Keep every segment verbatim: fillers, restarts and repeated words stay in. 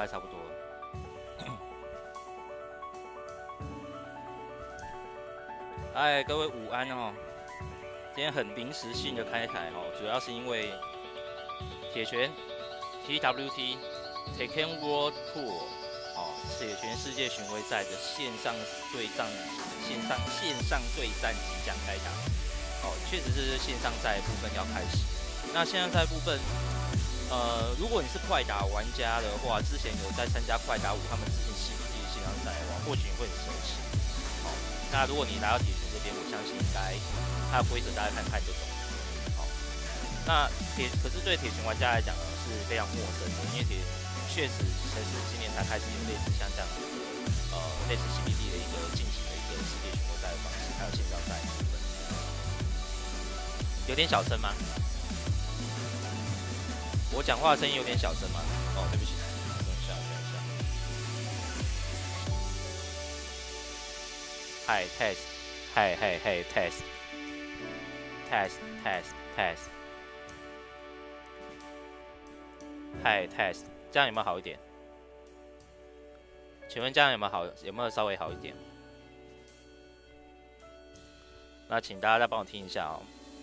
该差不多了。哎，各位午安哦！今天很临时性的开台哦，主要是因为铁拳 T W T Tekken World Tour 哦，铁拳世界巡回赛的线上对战，线上线上对战即将开打哦，确实是线上赛部分要开始。那线上赛部分，呃，如果你是快打玩家的话，之前有在参加快打五他们之前 C B D 的线上赛的话，或许你会很熟悉。哦，那如果你来到铁拳这边，我相信应该它的规则大家看看就懂了。好，那铁可是对铁拳玩家来讲呢是非常陌生的，因为铁确实才是今年才开始有类似像这样子的呃类似 C B D 的一个进行的一个世界巡回赛的方式，还有线上赛的部分。有点小声吗？我讲话的声音有点小声吗？哦，对不起，等一下，等一下。Hi test， Hi Hi Hi test。test test test， 嗨 test， 这样有没有好一点？请问这样有没有好？有没有稍微好一点？那请大家再帮我听一下哦。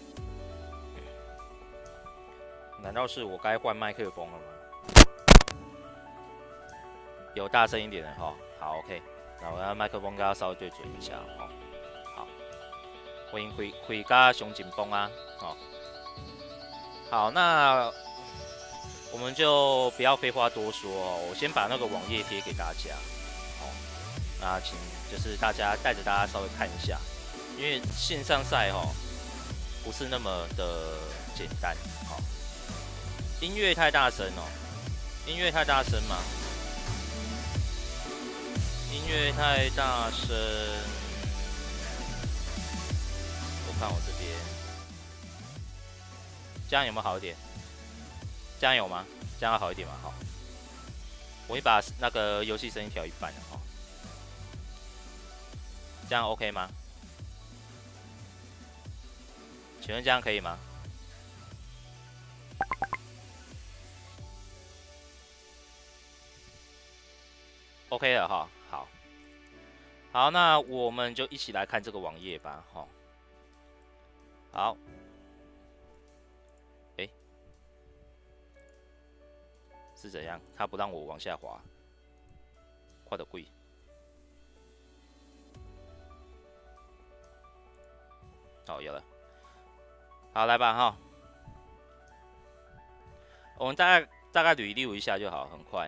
难道是我该换麦克风了吗？有大声一点的哈。好 ，OK， 那我要麦克风跟它稍微对准一下哦。欢迎开开加熊紧绷啊！哦，好，那我们就不要废话多说哦，我先把那个网页贴给大家。哦，那请就是大家带着大家稍微看一下，因为线上赛哦不是那么的简单。哦，音乐太大声哦，音乐太大声嘛，音乐太大声。看我这边，这样有没有好一点？这样有吗？这样要好一点吗？好，我会把那个游戏声音调一半了哈。这样 OK 吗？请问这样可以吗 ？OK 了哈，好，好，那我们就一起来看这个网页吧，哈。好，哎、欸，是怎样？他不让我往下滑，快点跪。好，有了。好，来吧哈。我们大概大概捋溜一下就好，很快。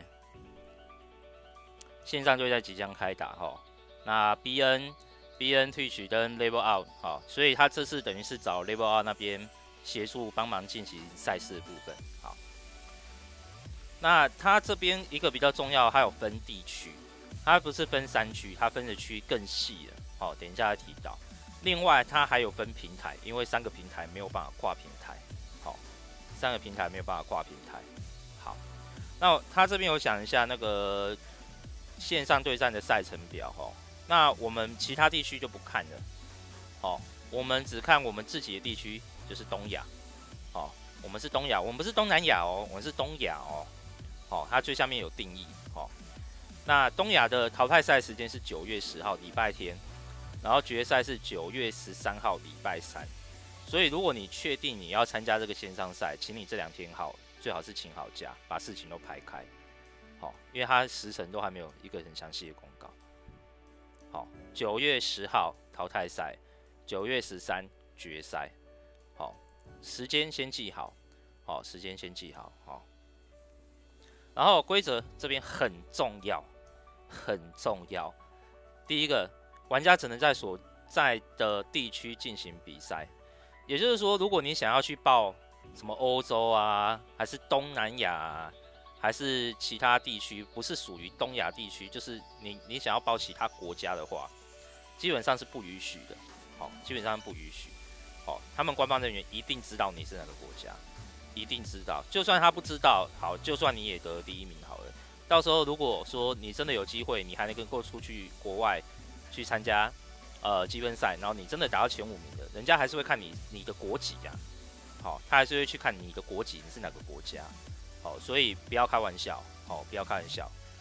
线上对战即将开打哈。那 B N。B N Twitch 跟 Level Out 好，所以他这次等于是找 Level Out 那边协助帮忙进行赛事的部分。好，那他这边一个比较重要，它有分地区，它不是分三区，它分的区更细了。好，等一下再提到。另外，它还有分平台，因为三个平台没有办法跨平台。好，三个平台没有办法跨平台。好，那他这边有讲一下那个线上对战的赛程表哈。那我们其他地区就不看了，哦，我们只看我们自己的地区，就是东亚，哦，我们是东亚，我们不是东南亚哦，我们是东亚哦，哦，它最下面有定义，哦，那东亚的淘汰赛时间是九月十号礼拜天，然后决赛是九月十三号礼拜三，所以如果你确定你要参加这个线上赛，请你这两天好，最好是请好假，把事情都排开，好，哦，因为它时程都还没有一个很详细的公告。好，九月十号淘汰赛，九月十三决赛。好，时间先记好，好，时间先记好，好。然后规则这边很重要，很重要。第一个，玩家只能在所在的地区进行比赛，也就是说，如果你想要去报什么欧洲啊，还是东南亚啊，还是其他地区，不是属于东亚地区，就是你你想要报其他国家的话，基本上是不允许的。好，基本上不允许。好，他们官方人员一定知道你是哪个国家，一定知道。就算他不知道，好，就算你也得第一名好了。到时候如果说你真的有机会，你还能够出去国外去参加呃积分赛，然后你真的打到前五名的，人家还是会看你你的国籍啊。好，他还是会去看你的国籍，你是哪个国家。好，所以不要开玩笑，好，不要开玩笑。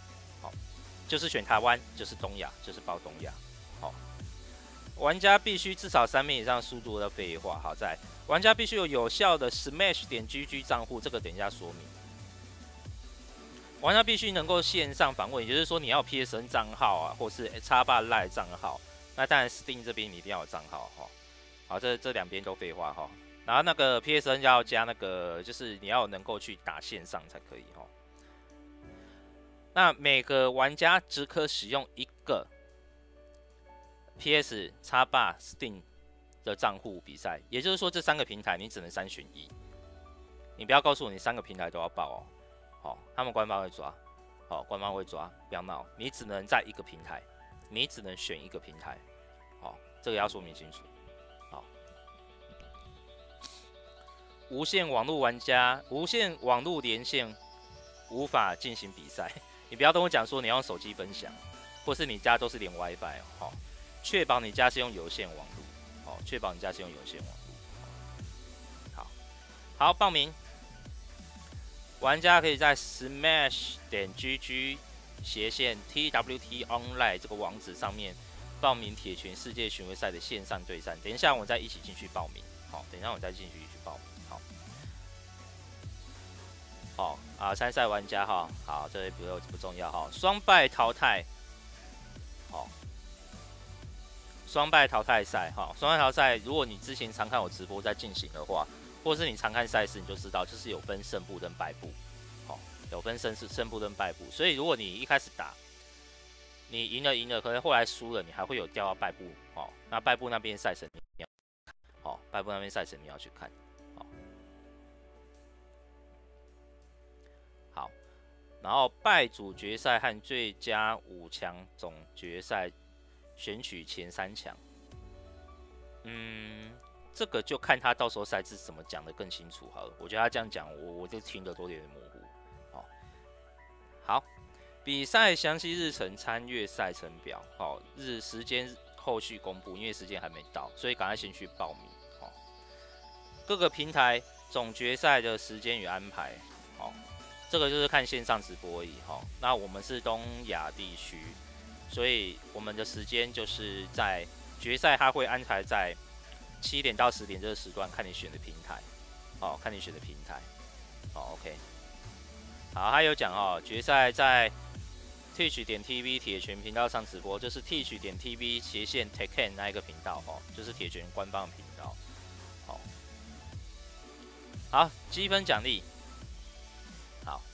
好，就是选台湾，就是东亚，就是包东亚。好，玩家必须至少三名以上速度的废话。好，在玩家必须有有效的 Smash 点 G G 账户，这个等一下说明。玩家必须能够线上访问，也就是说你要有 P S N 账号啊，或是 Xbox Live 账号。那当然 Steam 这边你一定要有账号哈。好，这这两边都废话哈。然后那个 P S N 要加那个，就是你要能够去打线上才可以哈。那每个玩家只可使用一个 P S、Xbox、Steam 的账户比赛，也就是说这三个平台你只能三选一。你不要告诉我你三个平台都要报哦。好，他们官方会抓，好，官方会抓，不要闹，你只能在一个平台，你只能选一个平台，好，这个要说明清楚。好，无线网络玩家，无线网络连线无法进行比赛，你不要跟我讲说你要用手机分享，或是你家都是连 WiFi 哦，确保你家是用有线网络，哦，确保你家是用有线网络。好，好，报名。玩家可以在 Smash 点 G G 斜线 T W T Online 这个网址上面报名铁拳世界巡回赛的线上对战。等一下我再一起进去报名，好，等一下我再进去去报名，好，好啊，参赛玩家哈，好，这不不重要哈，双败淘汰，好，双败淘汰赛哈，双败淘汰赛，如果你之前常看我直播在进行的话。或是你常看赛事，你就知道，就是有分胜部跟败部，好、哦，有分胜是胜部跟败部。所以如果你一开始打，你赢了赢了，可能后来输了，你还会有掉到败部，哦，那败部那边赛程你要，好、哦，败部那边赛程你要去看，好、哦，好，然后败组决赛和最佳五强总决赛选取前三强，嗯。这个就看他到时候赛制怎么讲的更清楚好了。我觉得他这样讲，我我就听得都有点模糊。好，好，比赛详细日程、参阅赛程表，好，日时间后续公布，因为时间还没到，所以赶快先去报名。好，各个平台总决赛的时间与安排，好，这个就是看线上直播而已。好，那我们是东亚地区，所以我们的时间就是在决赛，它会安排在七点到十点这个时段，看你选的平台，哦，看你选的平台，哦 ，OK， 好，还有讲哦，决赛在 Twitch 点 T V 铁拳频道上直播，就是 Twitch 点 T V 斜线 Tekken 那一个频道哦，就是铁拳官方的频道，好，好，积分奖励，好，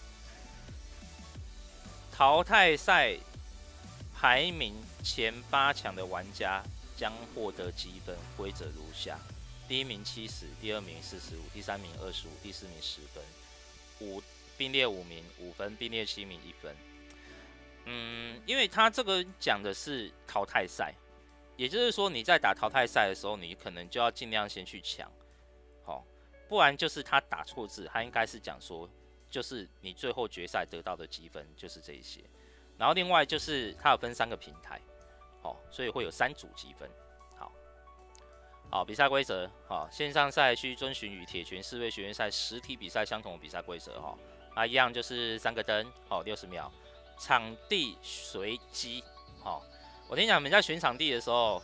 淘汰赛排名前八强的玩家将获得积分，规则如下：第一名七十，第二名四十五，第三名二十五，第四名十分，五并列五名五分，并列七名一分。嗯，因为他这个讲的是淘汰赛，也就是说你在打淘汰赛的时候，你可能就要尽量先去抢，好、哦，不然就是他打错字，他应该是讲说，就是你最后决赛得到的积分就是这一些。然后另外就是它有分三个平台。哦，所以会有三组积分。好，好，比赛规则，好，线上赛需遵循与铁拳世卫学院赛实体比赛相同的比赛规则，哈，啊，一样就是三个灯，好，六十秒，场地随机，好，我跟你讲，你们在选场地的时候，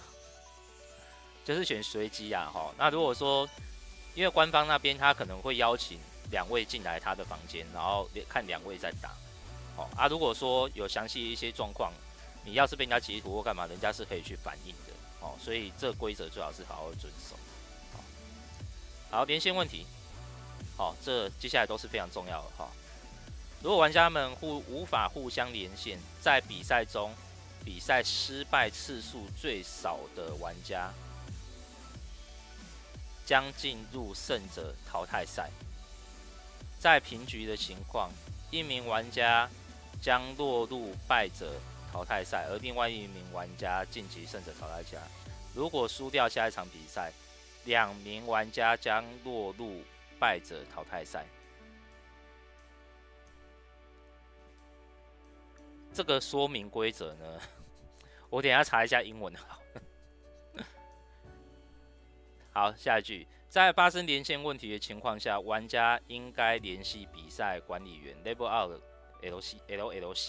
就是选随机啊，哈，那如果说，因为官方那边他可能会邀请两位进来他的房间，然后看两位在打，哦，啊，如果说有详细一些状况。你要是被人家截图或干嘛，人家是可以去反映的哦，所以这个规则最好是好好遵守。好，好，连线问题，好、哦，这接下来都是非常重要的哈、哦。如果玩家们互无法互相连线，在比赛中，比赛失败次数最少的玩家将进入胜者淘汰赛。在平局的情况，一名玩家将落入败者淘汰赛，而另外一名玩家晋级胜者淘汰赛。如果输掉下一场比赛，两名玩家将落入败者淘汰赛。这个说明规则呢，我等一下查一下英文好。好，下一句，在发生连线问题的情况下，玩家应该联系比赛管理员 Level Out L C L L C。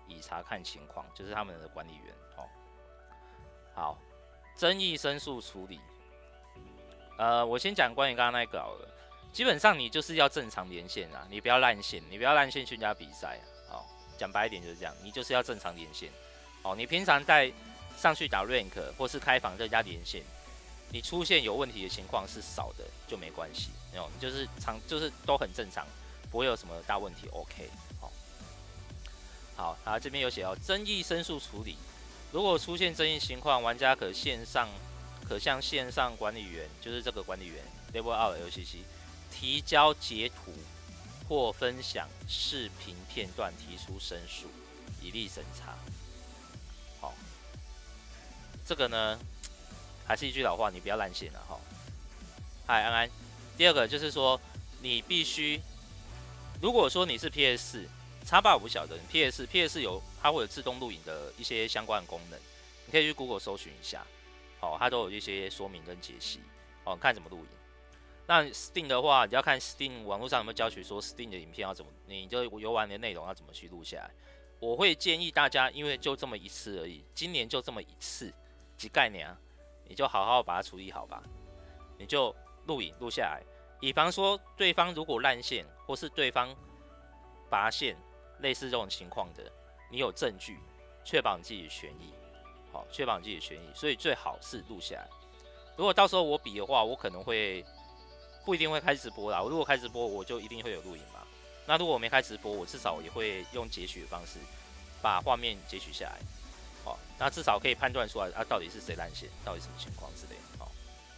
已查看情况，就是他们的管理员哦。好，争议申诉处理。呃，我先讲关于刚刚那个好了。基本上你就是要正常连线啊，你不要烂线，你不要烂线去人家比赛啊。哦，讲白一点就是这样，你就是要正常连线。哦，你平常在上去打 rank 或是开房跟人家连线，你出现有问题的情况是少的就没关系，哦，你就是常就是都很正常，不会有什么大问题。OK， 好、哦，好，他这边有写到争议申诉处理，如果出现争议情况，玩家可线上可向线上管理员，就是这个管理员 Level Out L C C 提交截图或分享视频片段，提出申诉，以利审查。好、哦，这个呢，还是一句老话，你不要烂线了哈。嗨，安安。第二个就是说，你必须，如果说你是 P S 四，叉八我不晓得 ，P S 四 P S 四有它会有自动录影的一些相关的功能，你可以去 Google 搜寻一下，好、哦，它都有一些说明跟解析，哦，看怎么录影。那 Steam 的话，你要看 Steam 网络上有没有教学说 Steam 的影片要怎么，你就游玩的内容要怎么去录下来。我会建议大家，因为就这么一次而已，今年就这么一次，几概念啊，你就好好把它处理好吧。你就录影录下来，以防说对方如果烂线，或是对方拔线，类似这种情况的，你有证据，确保你自己的权益，好，确保你自己的权益，所以最好是录下来。如果到时候我比的话，我可能会。不一定会开直播啦，如果开直播，我就一定会有录影嘛。那如果我没开直播，我至少也会用截取的方式把画面截取下来，哦，那至少可以判断出来啊，到底是谁烂线，到底什么情况之类的，哦。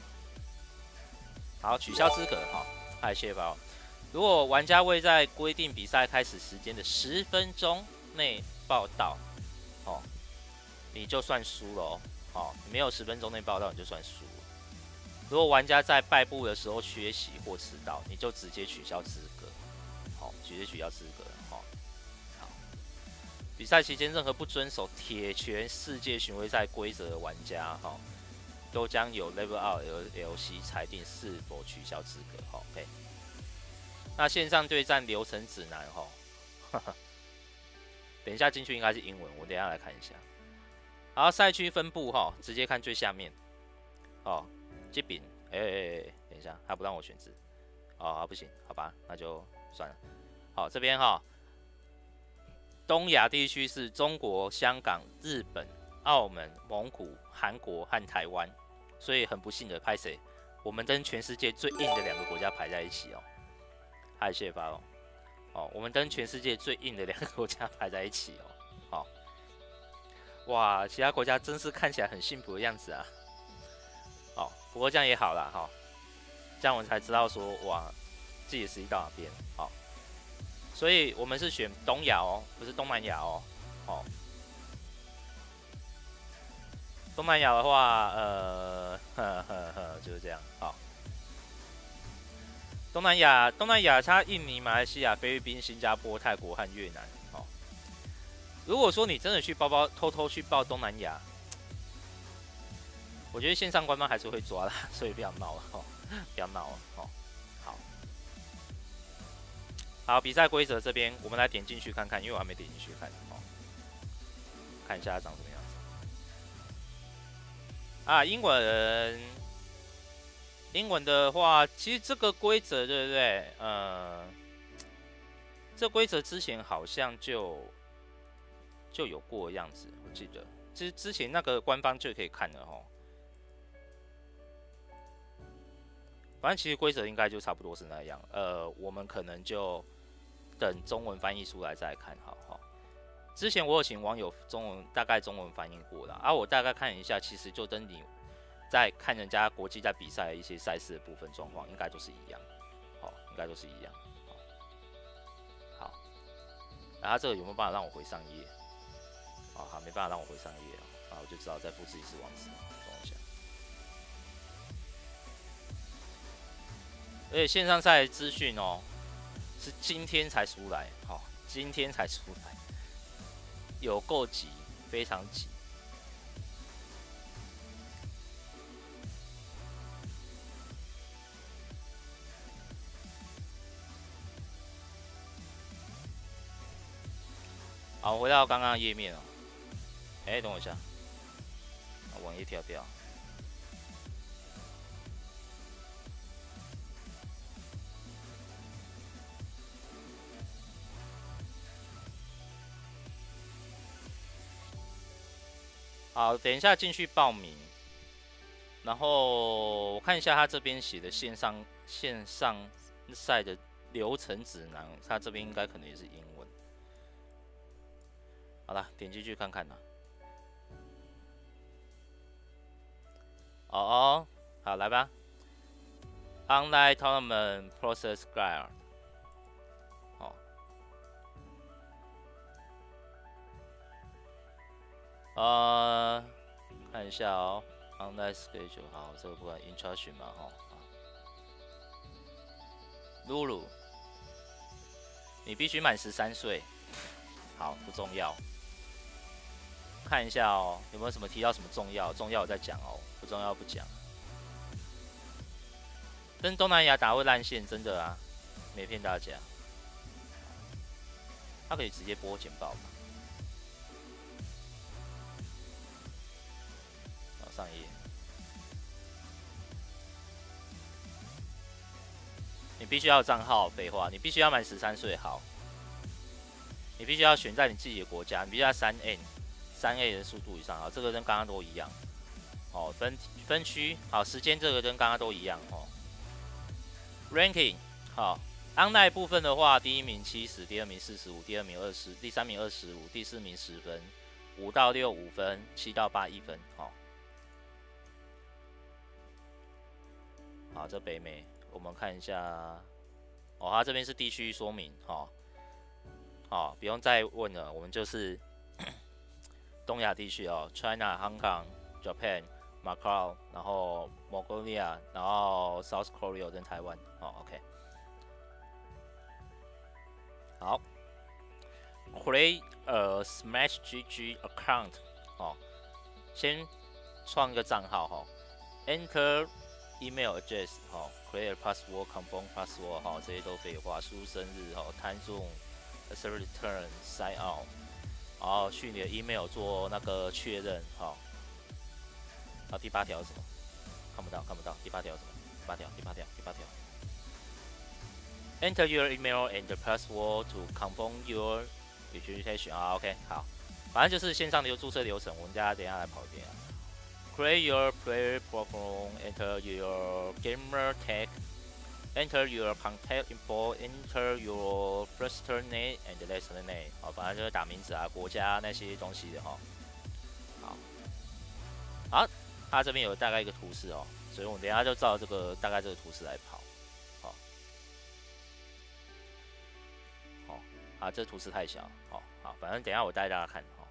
好，取消资格，哈、哦，嗨，谢谢宝。如果玩家未在规定比赛开始时间的十分钟内报到，哦，你就算输了哦，哦，没有十分钟内报到，你就算输了。如果玩家在败部的时候缺席或迟到，你就直接取消资格，好，直接取消资格，好。好，比赛期间任何不遵守铁拳世界巡回赛规则的玩家，哈，都将有 Level Out L C 裁定是否取消资格，哈 ，OK。那线上对战流程指南，哈，等一下进去应该是英文，我等一下来看一下。好，赛区分布，哈，直接看最下面，哦。这边，哎哎哎，等一下，他不让我选字，哦，啊、不行，好吧，那就算了。好，这边哈，东亚地区是中国、香港、日本、澳门、蒙古、韩国和台湾，所以很不幸的，拍谁？我们跟全世界最硬的两个国家排在一起哦。嗨，谢谢发哦。哦，我们跟全世界最硬的两个国家排在一起哦。好、哦，哇，其他国家真是看起来很幸福的样子啊。哦，不过这样也好啦，哈、哦，这样我们才知道说，哇，自己的实力到哪边，好、哦，所以我们是选东亚哦，不是东南亚哦，哦，东南亚的话，呃，呵呵呵，就是这样，好、哦，东南亚，东南亚它印尼、马来西亚、菲律宾、新加坡、泰国和越南，哦，如果说你真的去包包偷偷去报东南亚。我觉得线上官方还是会抓啦，所以不要闹了哦，不要闹了哦。好，好，比赛规则这边我们来点进去看看，因为我还没点进去看哦，看一下它长什么样子。啊，英文，英文的话，其实这个规则对不对？呃，这规则之前好像就就有过样子，我记得，之之前那个官方就可以看了哦。反正其实规则应该就差不多是那样，呃，我们可能就等中文翻译出来再看好哈。之前我有请网友中文大概中文翻译过了，啊，我大概看一下，其实就跟你在看人家国际在比赛一些赛事的部分状况，应该都是一样，好，应该都是一样，好，好，然后这个有没有办法让我回上页？哦，好，没办法让我回上页啊，我就只好再复制一次网址。而且线上赛资讯哦，是今天才出来，好、哦，今天才出来，有够急，非常急。 好，回到刚刚页面哦。哎、欸，等我一下，网页跳掉。好，等一下进去报名，然后我看一下他这边写的线上线上赛的流程指南，他这边应该可能也是英文。好了，点进去看看啦。哦哦，好来吧。Online Tournament Process Guide。好。呃，看一下哦 ，Online Schedule 好，这个不管 Instruction 嘛，哈。露露，你必须满十三岁。好，不重要。看一下哦，有没有什么提到什么重要？重要我再讲哦，不重要不讲。跟东南亚打会烂线，真的啊，没骗大家。他可以直接播简报嘛？好，上一页。你必须要有账号，废话，你必须要满十三岁。好，你必须要选在你自己的国家，你必须要三 N。三 A 的速度以上，好，这个跟刚刚都一样。哦，分分区，好，时间这个跟刚刚都一样哦。Ranking， 好 ，Online 部分的话，第一名七十，第二名四十五，第二名二十，第三名二十五，第四名十分，五到六五分，七到八一分，好。好，这北美，我们看一下，哦，它这边是地区说明，好，好，不用再问了，我们就是。东亚地区哦 ，China、Hong Kong、Japan、Macau， 然后 Mongolia， 然后 South Korea 跟台湾，哦 ，OK。好 ，Create a Smash G G account， 哦，先创一个账号哈、哦、，Enter email address 哈、哦、，Create a password、confirm password 哈、哦，这些都废话，输入生日哈、哦、，Time Zone、Accept Return、Sign Out。然后去你的 email 做那个确认，好。然后第八条是什么？看不到，看不到。第八条是什么？第八条，第八条，第八条。Enter your email and password to confirm your registration。啊 ，OK， 好。反正就是线上的注册流程，我们大家等一下来跑一遍啊。Create your player profile, enter your gamer tag。Enter your contact info, enter your first name and last name。好，反正就是打名字啊、国家那些东西的哈。好，好，它这边有大概一个图示哦，所以我们等一下就照这个大概这个图示来跑。好，好，啊，这图示太小，好好，反正等一下我带大家看哈。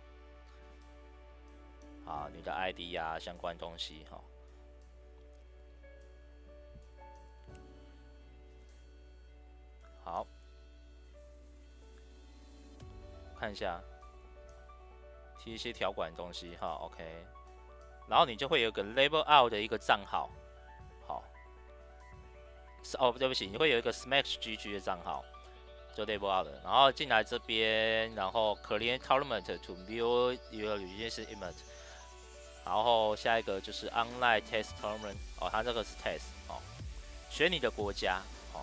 好，你的 I D 呀、啊，相关东西哈。好，看一下，提一些条款的东西哈 ，OK， 然后你就会有个 Label Out 的一个账号，好，哦，对不起，你会有一个 Smash G G 的账号，就 Label Out 的，然后进来这边，然后 Create Tournament to view your registration image， 然后下一个就是 Online Test Tournament， 哦，它这个是 Test， 哦，选你的国家。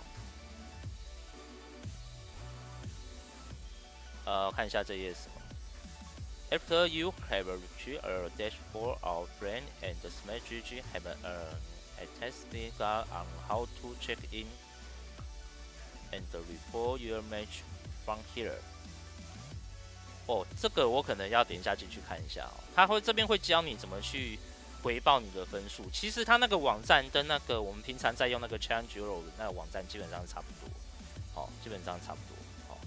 呃，看一下这页是什么。After you have reached a dashboard of friend and Smash G G have earned a test guide on how to check in and report your match from here。哦，这个我可能要点下进去看一下哦。他会这边会教你怎么去回报你的分数。其实他那个网站跟那个我们平常在用那个 Challenge Euro 那个网站基本上差不多，哦，基本上差不多。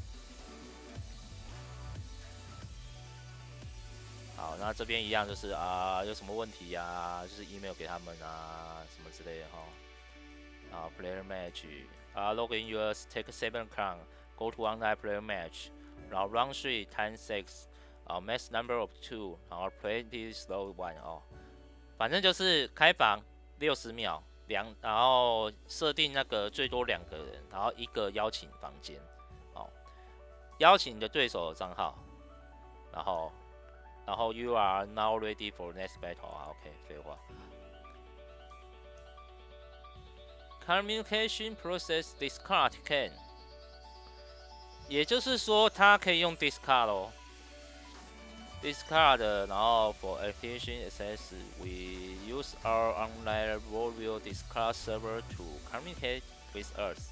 好，那这边一样就是啊，有什么问题呀、啊，就是 email 给他们啊，什么之类的哈。啊 ，player match 啊 ，log in your take seven account，go to online player match， 然后 round three time six， 啊 ，max number of two， 然后 play this slow one 哦，反正就是开房六十秒，两，然后设定那个最多两个人，然后一个邀请房间，哦，邀请你的对手的账号。 然后然后 you are now ready for next battle 啊 ，OK， 废话。Communication process discard can， 也就是说它可以用 discard 咯。discard， 然后 for application access we use our online Warrior discard server to communicate with us.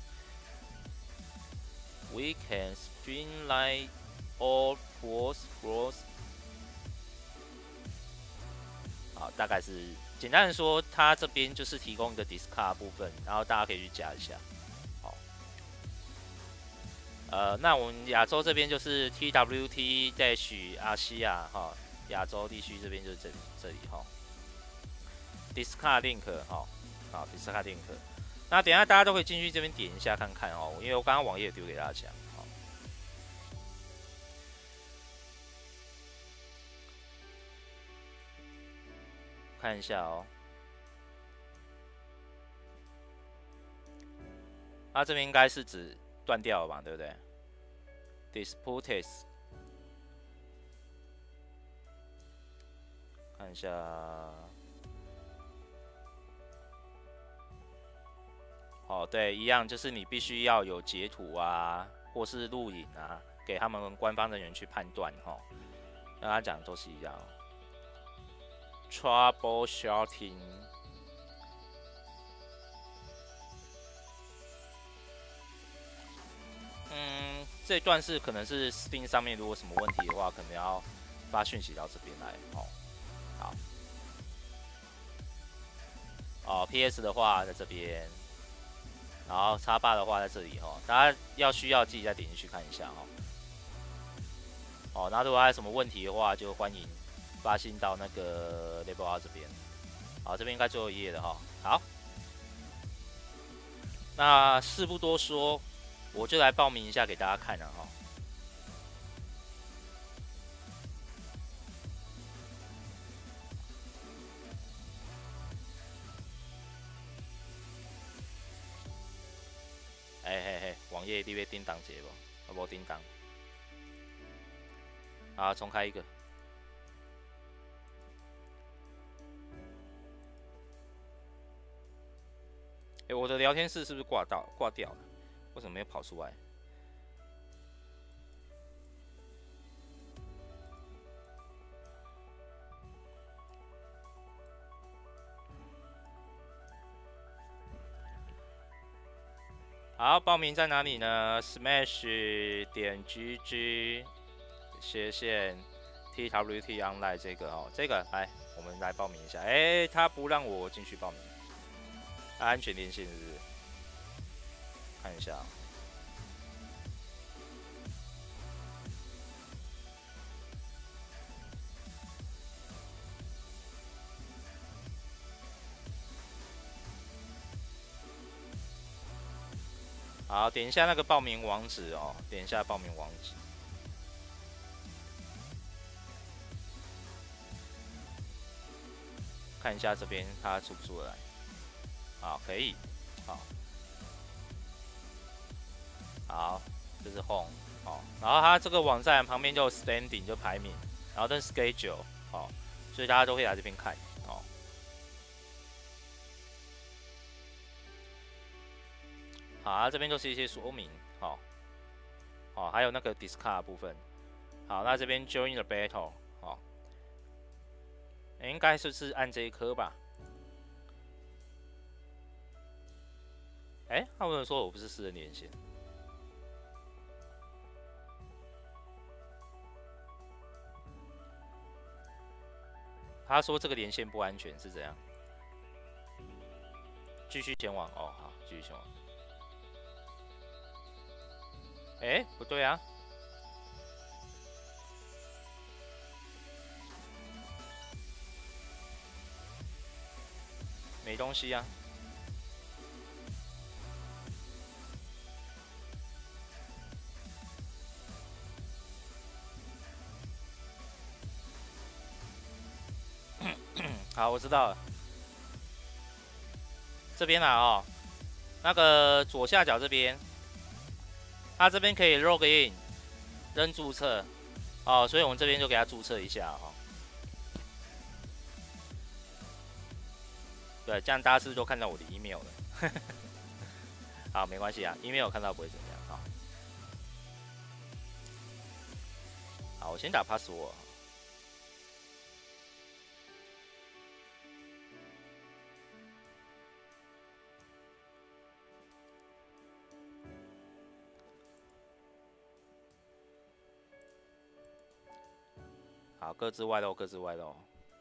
We can streamline all force flows. 好，大概是简单的说，它这边就是提供一个 discard 部分，然后大家可以去加一下。好，呃，那我们亚洲这边就是 T W T dash 阿西亚哈，亚洲地区这边就是这里这里哈。discard link 哈，好 discard link。那等一下大家都可以进去这边点一下看看哦，因为我刚刚网页丢给大家讲。好，看一下哦。那这边应该是指断掉了吧，对不对 ？Disputed， 看一下。哦，对，一样，就是你必须要有截图啊，或是录影啊，给他们官方人员去判断哈。跟他讲都是一样。Troubleshooting。嗯，这段是可能是 Steam 上面如果什么问题的话，可能要发讯息到这边来哦。好。哦 ，P S 的话在这边。然后叉八的话在这里哈，大家要需要自己再点进去看一下哈。哦，那如果还有什么问题的话，就欢迎发信到那个 Level R 这边。好，这边应该最后一页了哈。好，那事不多说，我就来报名一下给大家看了哈。哎嘿嘿，网页你要叮当节不？啊无叮当。啊，重开一个。哎、欸，我的聊天室是不是挂到挂掉了？为什么没有跑出来？好，报名在哪里呢 ？Smash 点 G G 斜线 T W T Online 这个哦，这个来，我们来报名一下。哎、欸，他不让我进去报名，他安全连线是不是？看一下。好，点一下那个报名网址哦，点一下报名网址。看一下这边它出不出得来？好，可以。好，好，这是 home。好，然后它这个网站旁边就 standing 就排名，然后跟 schedule。好，所以大家都可以来这边看。好。好，啊、这边都是一些说明，好，好，还有那个 discard 部分，好，那这边 join the battle， 好，欸、应该就是按这一颗吧，哎、欸，他们说我不是私人连线，他说这个连线不安全是怎样？继续前往哦，好，继续前往。哎、欸，不对啊，没东西啊。好，我知道了。这边啊，哦，那个左下角这边。它这边可以 log in， 扔注册， 哦，所以我们这边就给他注册一下哈、哦。对，这样大家是不是都看到我的 email 了？好，没关系啊 ，email 看到不会怎么样啊。好，我先打 password。好，各自外露，各自外露。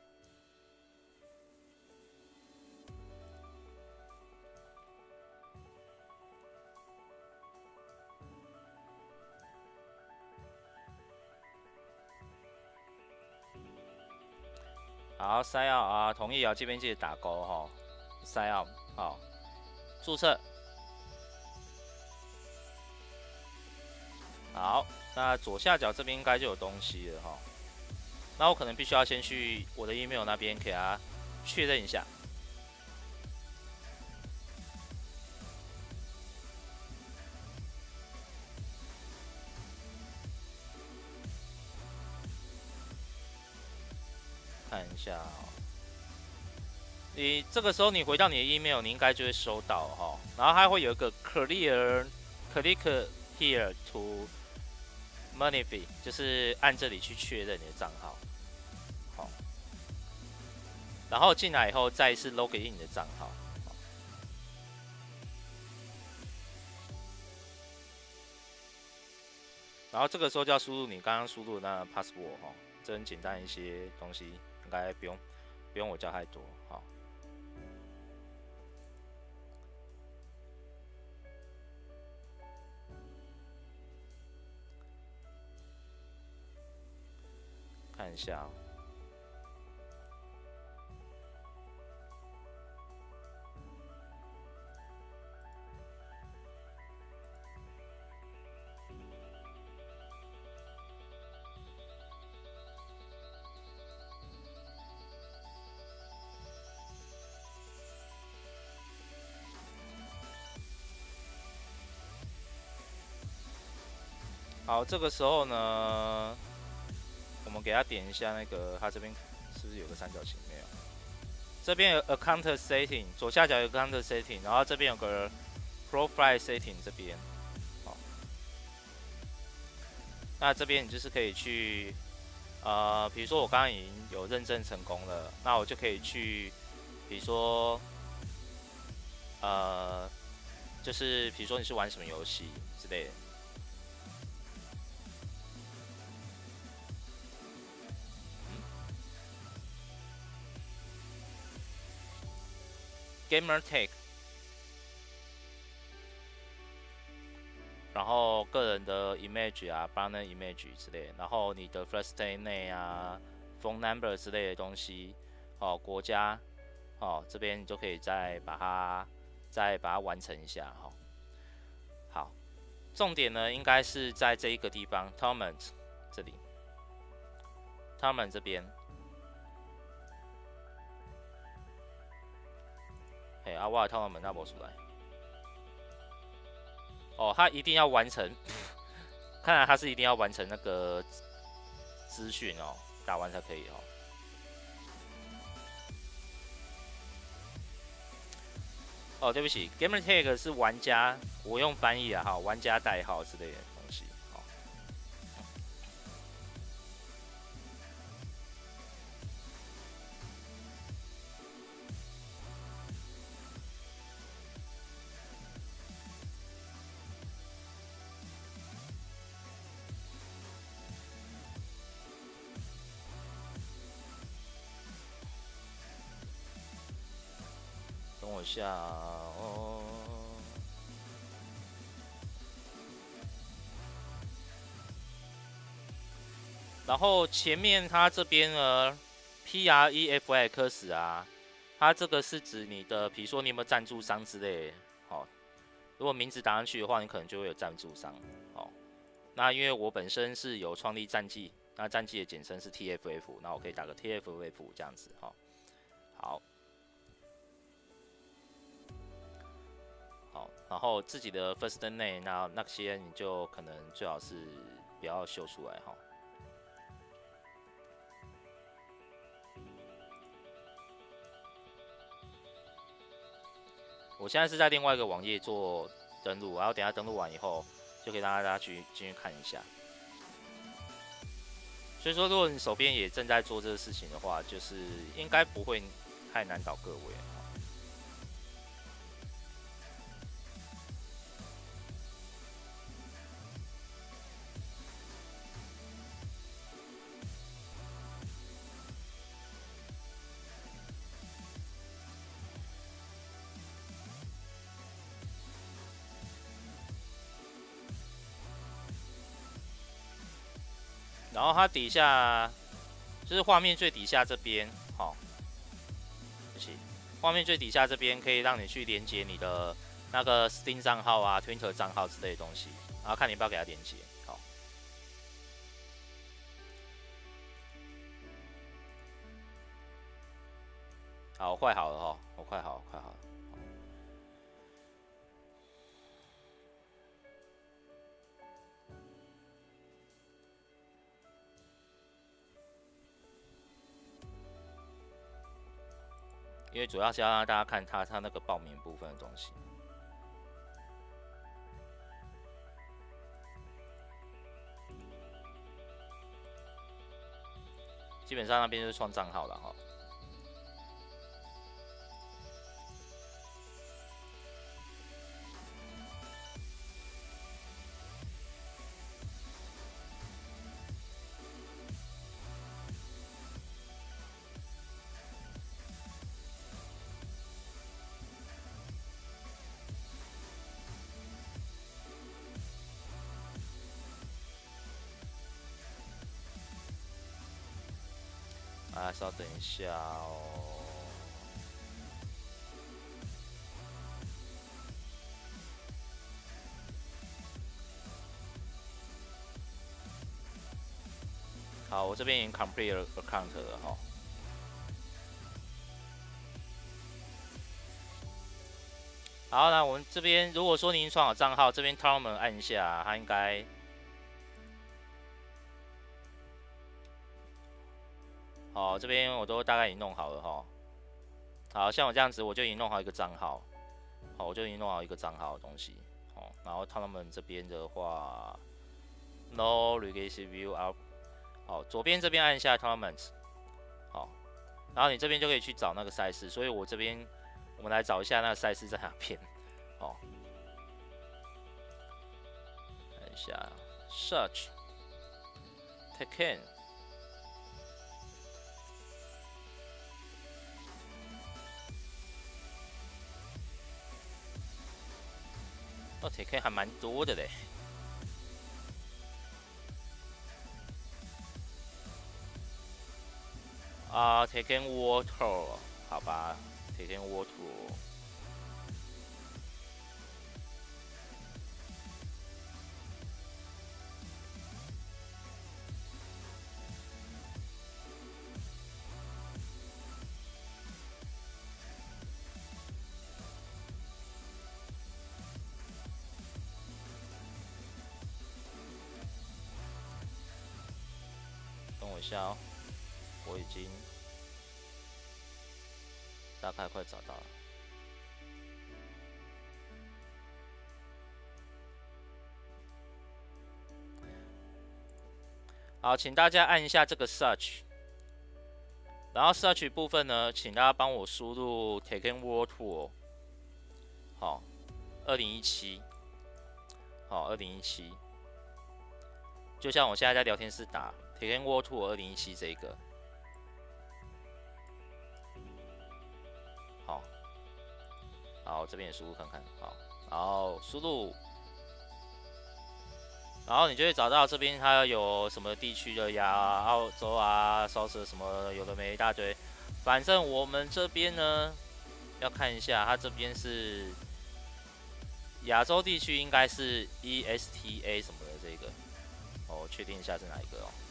好，sign out啊，同意啊，这边记得打勾哈、哦。sign out， 好，注册。好，那左下角这边应该就有东西了哈、哦。那我可能必须要先去我的 email 那边给它确认一下。看一下、哦，你这个时候你回到你的 email， 你应该就会收到哈、哦，然后它会有一个 clear click here to verify， 就是按这里去确认你的账号，好、哦，然后进来以后再是 log in 你的账号，哦、然后这个时候就要输入你刚刚输入的那个 password 哈、哦，这很简单一些东西，应该不用不用我教太多，好、哦。看一下、哦，好，这个时候呢，我们给他点一下那个，他这边是不是有个三角形？没有。这边有 account setting， 左下角有 account setting， 然后这边有个 profile setting 这边，好，那这边你就是可以去，呃，比如说我刚刚已经有认证成功了，那我就可以去，比如说，呃，就是比如说你是玩什么游戏之类的。Gamertag， 然后个人的 image 啊 ，banner image 之类的，然后你的 first name 啊 ，phone number 之类的东西，哦，国家，哦，这边你就可以再把它再把它完成一下，哈、哦。好，重点呢应该是在这一个地方 ，Torment 这里 ，Torment 这边。哎，啊，我的套门那不出来。哦，他一定要完成，看来他是一定要完成那个资讯哦，打完才可以哦。哦，对不起 ，Gamertag 是玩家，我用翻译啊哈，玩家代号之类的东西。好，等我一下哦。然后前面它这边呢 ，P R E F X 啊，它这个是指你的，比如说你有没有赞助商之类的，好、哦，如果名字打上去的话，你可能就会有赞助商，好、哦。那因为我本身是有创立战绩，那战绩的简称是 T F F， 那我可以打个 T F F 这样子，哈、哦，好，好，然后自己的 first name， 那那些你就可能最好是不要秀出来，哈、哦。 我现在是在另外一个网页做登录，然后等下登录完以后，就可以让大家去进去看一下。所以说，如果你手边也正在做这个事情的话，就是应该不会太难倒各位。然后它底下就是画面最底下这边，好、哦，不行，画面最底下这边可以让你去连接你的那个 Steam 账号啊、Twitter 账号之类的东西，然后看你要不要给它连接。好，好，我快好了哈，我快好了，快好了。因为主要是要让大家看他他那个报名部分的东西。基本上那边就是创账号了哈。啊，稍等一下哦。好，我这边已经 complete account 了哈。好，那我们这边如果说您创好账号，这边 tournament 按一下，它应该。好，这边我都大概已经弄好了哈。好像我这样子，我就已经弄好一个账号。好，我就已经弄好一个账号的东西。好，然后他们这边的话 ，No legacy view up。好，左边这边按一下 tournament。好，然后你这边就可以去找那个赛事。所以我这边我们来找一下那个赛事在哪边。好，看一下 search Tekken。哦 ，Tekken 还蛮多的嘞。啊 ，Tekken World Tour， 好吧 ，Tekken World Tour。等我一下哦，我已经大概快找到了。好，请大家按一下这个 search， 然后 search 部分呢，请大家帮我输入 Tekken World Tour， 好，二零一七，好，二零一七，就像我现在在聊天室打 Tekken World Tour 二零一七这个，好，好，这边也输入看看，好，然后输入。然后你就会找到这边它有什么地区的呀，澳洲啊、烧车什么有的没一大堆。反正我们这边呢，要看一下，它这边是亚洲地区，应该是 E S T A 什么的这个，哦，确定一下是哪一个哦。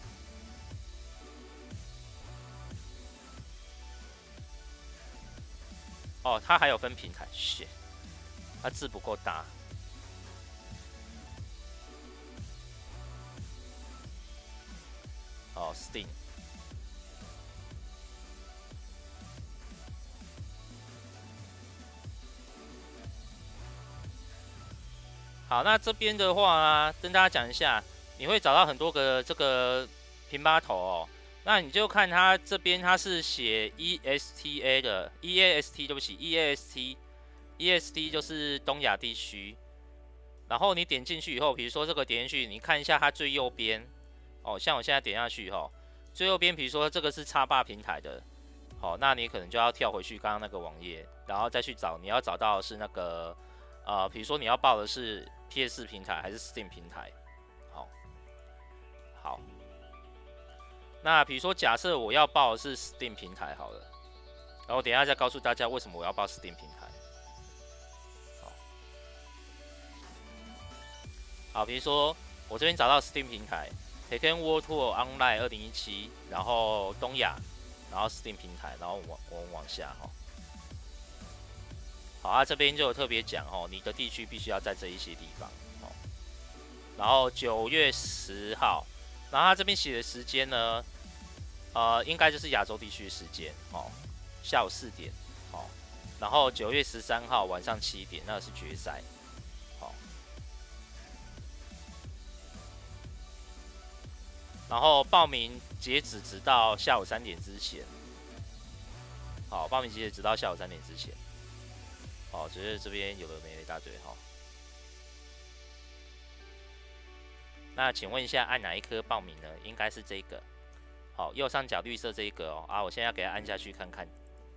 哦，它还有分平台，shit，它字不够大。哦 ，Steam。 好，那这边的话啊，跟大家讲一下，你会找到很多个这个平八头哦。那你就看它这边它是写 E S T A 的 ，E A S T 对不起 ，E A S T，E A S T 就是东亚地区。然后你点进去以后，比如说这个点进去，你看一下它最右边，哦，像我现在点下去哈、哦，最右边比如说这个是叉霸平台的。好，那你可能就要跳回去刚刚那个网页，然后再去找，你要找到的是那个，呃，比如说你要报的是 P S 四 平台还是 Steam 平台？好，好，那比如说假设我要报的是 Steam 平台好了，然后等一下再告诉大家为什么我要报 Steam 平台。好，好，比如说我这边找到 Steam 平台 ，Tekken World Tour Online 二零一七，然后东亚。然后 Steam 平台，然后往我们往下哈。好啊，这边就有特别讲哦，你的地区必须要在这一些地方哦。然后九月十号，然后他这边写的时间呢，呃，应该就是亚洲地区的时间哦，下午四点哦。然后九月十三号晚上七点，那个是决赛。好，然后报名截止直到下午三点之前。好，报名截止直到下午三点之前。好，只是这边有的没的一大堆哈。那请问一下，按哪一科报名呢？应该是这个。好，右上角绿色这一个哦。啊，我现在要给它按下去看看。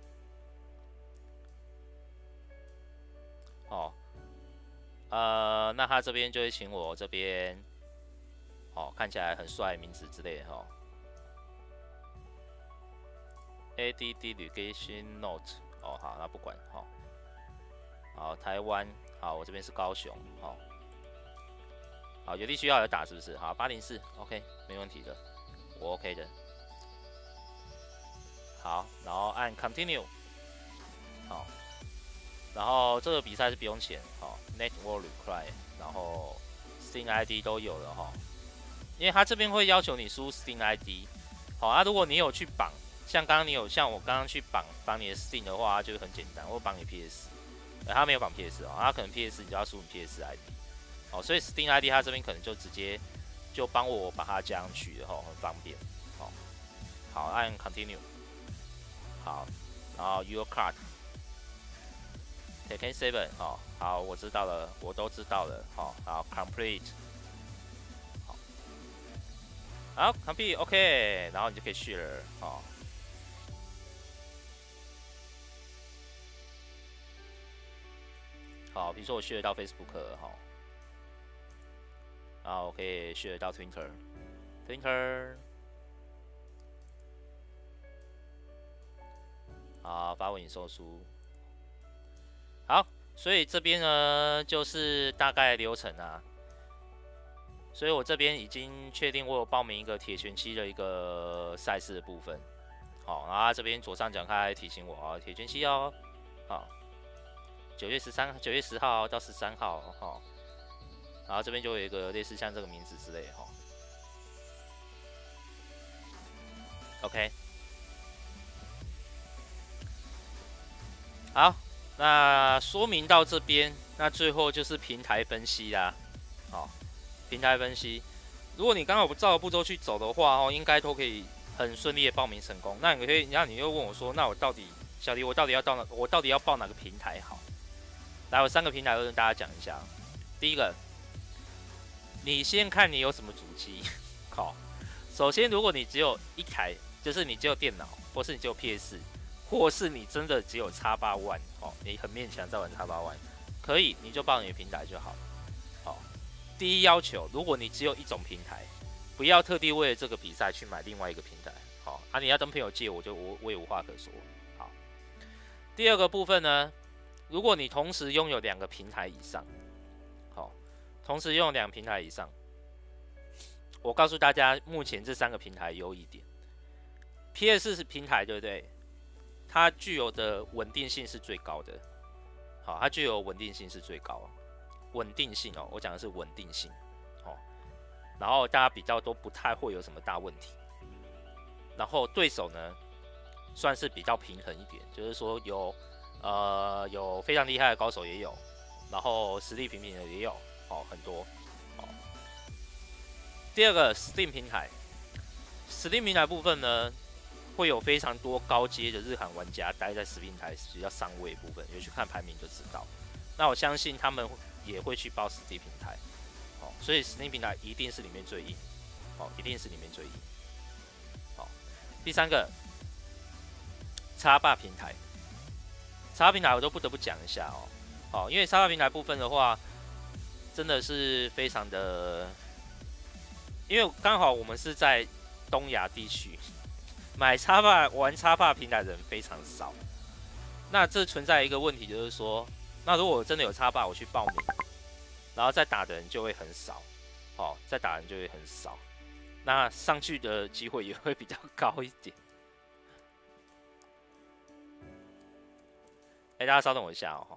哦，呃，那他这边就会请我这边，哦，看起来很帅，名字之类的哈、哦。A D D Education Note， 哦，好，那不管，好、哦，好，台湾，好，我这边是高雄，好、哦，好，有地区要有打是不是？好，八零四 ，OK， 没问题的，我 OK 的。好，然后按 Continue， 好，然后这个比赛是不用钱，好 ，Network Require， 然后 Steam I D 都有了哈、哦，因为他这边会要求你输 Steam I D， 好啊，如果你有去绑。像刚刚你有像我刚刚去绑绑你的 Steam 的话，就很简单，我绑你 P S， 呃，他没有绑 P S 哦，他可能 P S 你就要输你 P S I D， 哦，所以 Steam I D 他这边可能就直接就帮我把它加上去的吼，很方便，哦，好，按 Continue， 好，然后 Your Card，Tekken seven， 哦，好，我知道了，我都知道了，好，好 Complete， 好，好 Complete OK， 然后你就可以去了，哦。好，比如说我学得到 Facebook 哈，然后我可以学得到 Twitter，Twitter， 好，发文影售书，好，所以这边呢就是大概流程啊，所以我这边已经确定我有报名一个铁拳七的一个赛事的部分，好，然后他这边左上角他还提醒我啊，铁拳七哦，好。九月十三、九月十号到十三号，哈、哦，然后这边就有一个类似像这个名字之类，哈、哦。OK， 好，那说明到这边，那最后就是平台分析啦，好、哦，平台分析，如果你刚好不照步骤去走的话，哦，应该都可以很顺利的报名成功。那你可以，然后你又问我说，那我到底小黎，我到底要到哪？我到底要报哪个平台好？来，有三个平台，我跟大家讲一下。第一个，你先看你有什么主机。好，首先，如果你只有一台，就是你只有电脑，或是你只有 P S， 或是你真的只有 X 八 One， 哦，你很勉强在玩 X 八 One， 可以，你就报你的平台就好。好，第一要求，如果你只有一种平台，不要特地为了这个比赛去买另外一个平台。好，啊，你要跟朋友借，我就我我也无话可说。好，第二个部分呢？如果你同时拥有两个平台以上，好，同时拥有两个平台以上，我告诉大家，目前这三个平台优一点。P S 四 平台对不对？它具有的稳定性是最高的，好，它具有稳定性是最高，稳定性哦，我讲的是稳定性，哦，然后大家比较都不太会有什么大问题，然后对手呢，算是比较平衡一点，就是说有。呃，有非常厉害的高手也有，然后实力平平的也有，哦， 哦，很多。哦，第二个 Steam 平台 ，Steam 平台部分呢，会有非常多高阶的日韩玩家待在 Steam 平台比较上位部分，有去看排名就知道。那我相信他们也会去报 Steam 平台，哦，所以 Steam 平台一定是里面最硬，哦，一定是里面最硬。好，第三个 Xbox 平台 ，Xbox 平台我都不得不讲一下哦，哦，因为 Xbox 平台部分的话，真的是非常的，因为刚好我们是在东亚地区，买 Xbox 玩 Xbox 平台的人非常少，那这存在一个问题就是说。那如果我真的有插霸，我去报名，然后再打的人就会很少，哦，再打人就会很少，那上去的机会也会比较高一点。哎、欸，大家稍等我一下哦。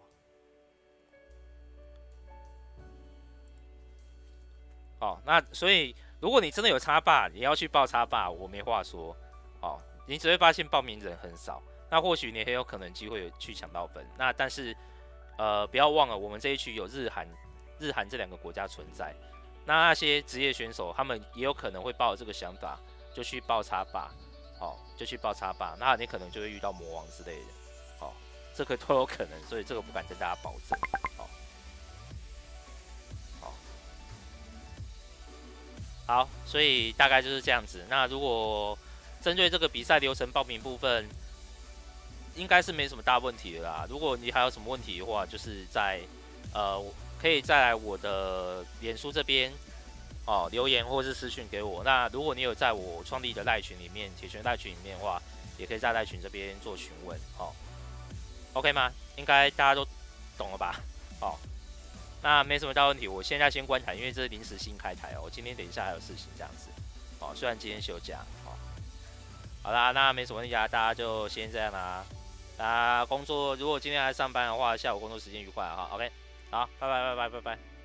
哦，那所以如果你真的有插霸，你要去报插霸，我没话说。哦，你只会发现报名人很少，那或许你很有可能机会去抢到分。那但是。呃，不要忘了，我们这一区有日韩、日韩这两个国家存在。那那些职业选手，他们也有可能会抱着这个想法，就去报插霸，哦，就去报插霸。那你可能就会遇到魔王之类的，哦，这个都有可能，所以这个不敢跟大家保证，哦，好，好，所以大概就是这样子。那如果针对这个比赛流程报名部分，应该是没什么大问题的啦。如果你还有什么问题的话，就是在呃，可以再来我的脸书这边哦留言或是私讯给我。那如果你有在我创立的赖群里面，铁拳赖群里面的话，也可以在赖群这边做询问。哦 ，OK 吗？应该大家都懂了吧？哦，那没什么大问题。我现在先关台，因为这是临时新开台哦。我今天等一下还有事情这样子。哦，虽然今天休假。哦，好啦，那没什么问题啊，大家就先这样啦。大家工作如果今天来上班的话，下午工作时间愉快哈。OK， 好，拜拜拜拜拜拜。